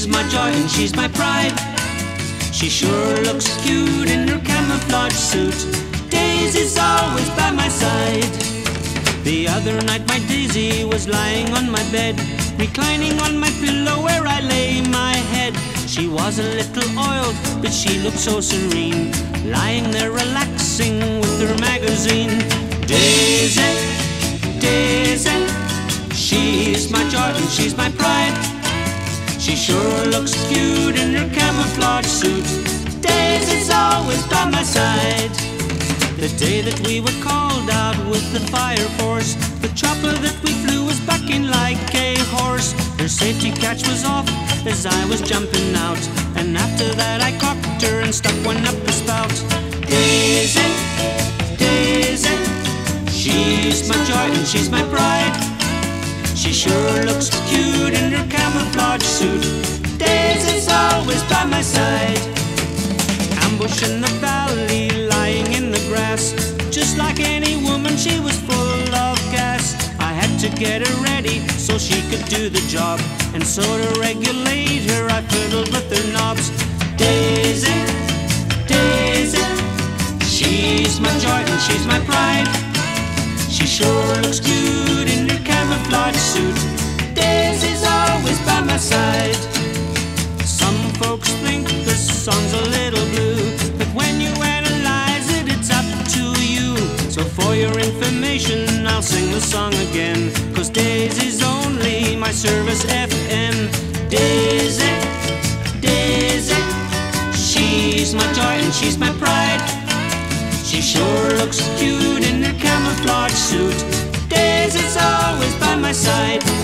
She's my joy and she's my pride. She sure looks cute in her camouflage suit. Daisy's always by my side. The other night my Daisy was lying on my bed, reclining on my pillow where I lay my head. She was a little oiled, but she looked so serene, lying there relaxing with her magazine. Daisy, Daisy, she's my joy and she's my pride. She sure looks cute in her camouflage suit. Daisy's always by my side. The day that we were called out with the fire force, the chopper that we flew was bucking like a horse. Her safety catch was off as I was jumping out, and after that I cocked her and stuck one up the spout. Daisy, Daisy, she's my joy and she's my pride. She sure looks cute in her camouflage suit. Daisy's always by my side. Ambush in the valley, lying in the grass, just like any woman she was full of gas. I had to get her ready so she could do the job, and so to regulate her I fiddled with her knobs. Daisy, Daisy, she's my joy and she's my pride. She sure looks cute in her camouflage suit. Daisy's always by my side. Some folks think the song's a little blue, but when you analyze it, it's up to you. So for your information, I'll sing the song again, 'cause Daisy's only my service FM. Daisy, Daisy, she's my joy and she's my pride. She sure looks cute in her camouflage suit. Daisy's always by my side.